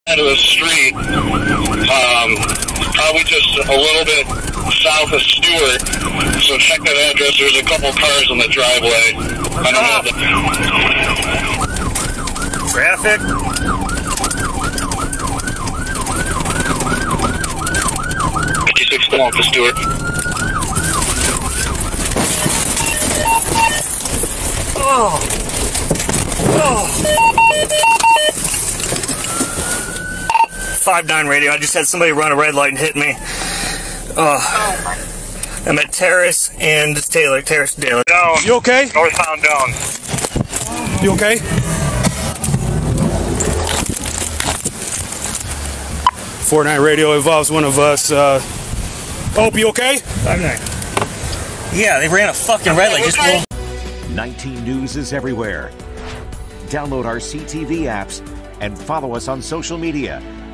End of the street, probably just a little bit south of Stewart. So check that address. There's a couple cars in the driveway. I don't know. Traffic. 56 come off to Stewart. Oh. 5-9 radio. I just had somebody run a red light and hit me. I'm at Terrace and Taylor. Terrace and Taylor. Down. You okay? Northbound down. You okay? 4-9 radio involves one of us. Hope you okay? 5-9. Yeah, they ran a fucking red light. Just 19 News is everywhere. Download our CTV apps and follow us on social media